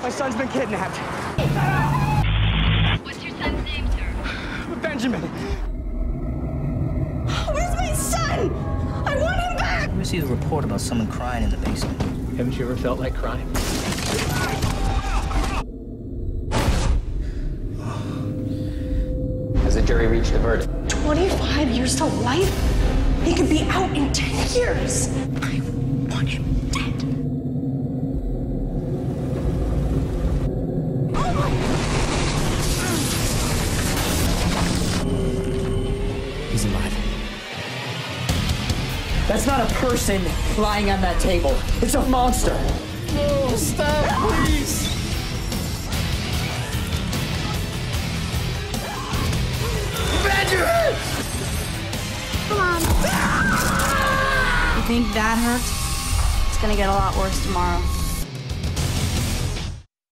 My son's been kidnapped. What's your son's name, sir? Benjamin. Where's my son? I want him back! I received a report about someone crying in the basement. Haven't you ever felt like crying? Has the jury reached a verdict? 25 years to life? He could be out in 10 years. I want him dead. He's alive. That's not a person lying on that table. It's a monster. No, stop, please. Benjamin! Come on. You think that hurt? It's gonna get a lot worse tomorrow.